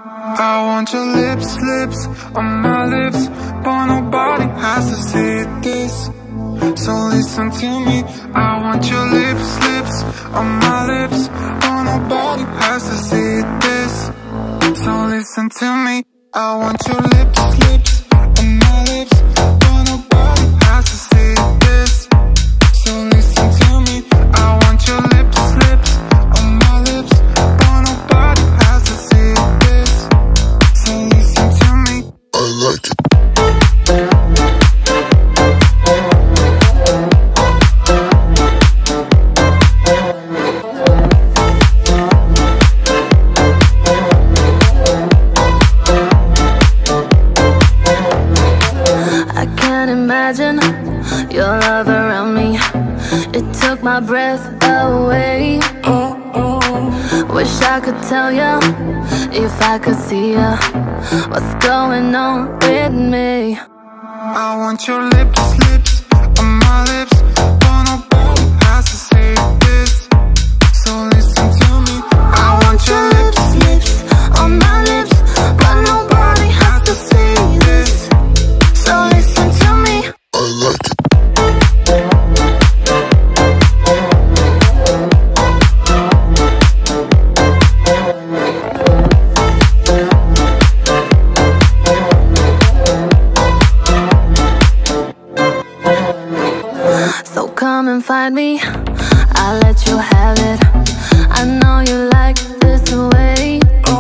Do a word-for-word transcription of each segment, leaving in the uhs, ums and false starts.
I want your lips, lips on my lips, but nobody has to see this. So listen to me. I want your lips, lips on my lips, but nobody has to see this. So listen to me. I want your lips, lips on my lips, but nobody has to see this. So listen to me. I want your lips, lips on my lips, but nobody has to see this. So listen to me. I like it. Imagine your love around me. It took my breath away. Wish I could tell you, if I could see you, what's going on with me. I want your lips, lips on my lips, but nobody has to say this. So listen to me. I want your lips, lips on my lips, but nobody has to say this. So listen to me. I like it. So come and find me, I'll let you have it. I know you like this way.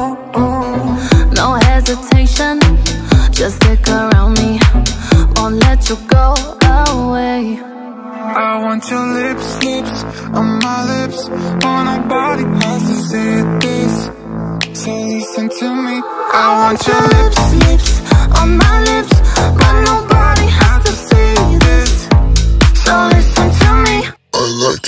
No hesitation, just stick around me, won't let you go away. I want your lips, lips on my lips, but nobody has to say this. So listen to me. I want your lips, lips on my lips, but nobody has to say this. So listen to me. I like it.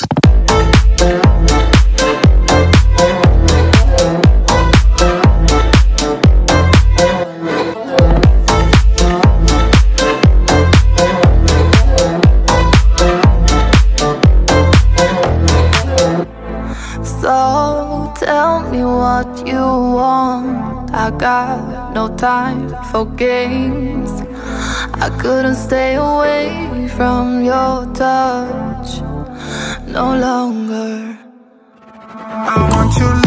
So tell me what you want. I got no time for games. I couldn't stay away from your touch no longer. I want your